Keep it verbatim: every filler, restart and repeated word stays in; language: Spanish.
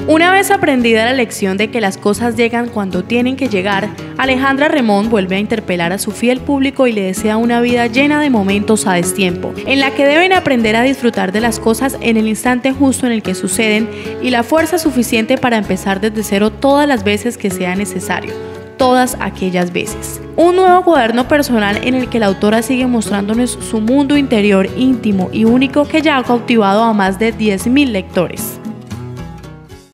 Una vez aprendida la lección de que las cosas llegan cuando tienen que llegar, Alejandra Remón vuelve a interpelar a su fiel público y le desea una vida llena de momentos a destiempo, en la que deben aprender a disfrutar de las cosas en el instante justo en el que suceden y la fuerza suficiente para empezar desde cero todas las veces que sea necesario, todas aquellas veces. Un nuevo cuaderno personal en el que la autora sigue mostrándonos su mundo interior íntimo y único que ya ha cautivado a más de diez mil lectores.